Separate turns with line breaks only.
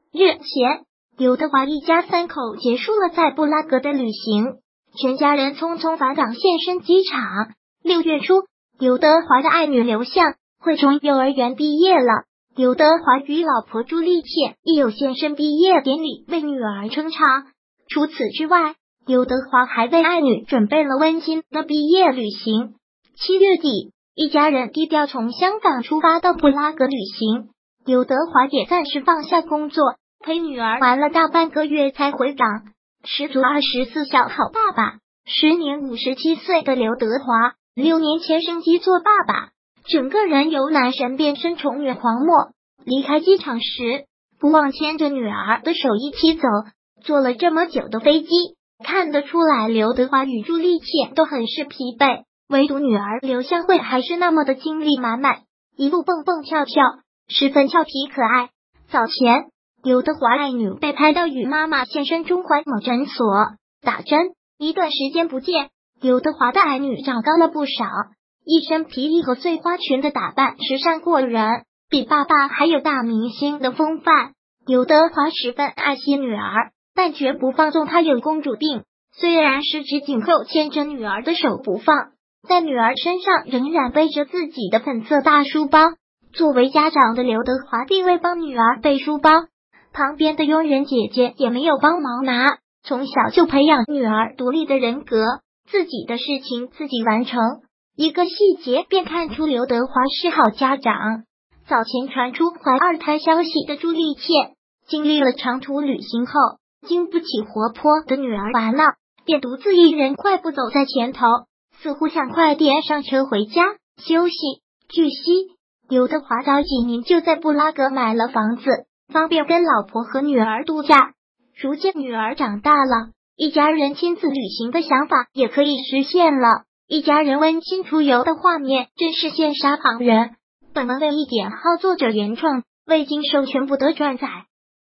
日前，刘德华一家三口结束了在布拉格的旅行，全家人匆匆返港现身机场。6月初，刘德华的爱女刘向会从幼儿园毕业了，刘德华与老婆朱丽倩亦有现身毕业典礼，为女儿撑场。除此之外，刘德华还为爱女准备了温馨的毕业旅行。7月底，一家人低调从香港出发到布拉格旅行，刘德华也暂时放下工作，陪女儿玩了大半个月才回港，十足24小好爸爸。时年57岁的刘德华，6年前升级做爸爸，整个人由男神变身宠女黄墨。离开机场时，不忘牵着女儿的手一起走，坐了这么久的飞机，看得出来刘德华与朱丽倩都很是疲惫，唯独女儿刘向慧还是那么的精力满满，一路蹦蹦跳跳，十分俏皮可爱。早前，刘德华爱女被拍到与妈妈现身中环某诊所打针，一段时间不见，刘德华的爱女长高了不少，一身皮衣和碎花裙的打扮时尚过人，比爸爸还有大明星的风范。刘德华十分爱惜女儿，但绝不放纵她有公主病，虽然十指紧扣牵着女儿的手不放，在女儿身上仍然背着自己的粉色大书包。作为家长的刘德华并未帮女儿背书包，旁边的佣人姐姐也没有帮忙拿，从小就培养女儿独立的人格，自己的事情自己完成。一个细节便看出刘德华是好家长。早前传出怀2胎消息的朱丽倩，经历了长途旅行后，经不起活泼的女儿玩闹，便独自一人快步走在前头，似乎想快点上车回家休息。据悉，刘德华早几年就在布拉格买了房子，方便跟老婆和女儿度假。如今女儿长大了，一家人亲自旅行的想法也可以实现了，一家人温馨出游的画面真是羡煞旁人。本文为一点号作者原创，未经授权不得转载。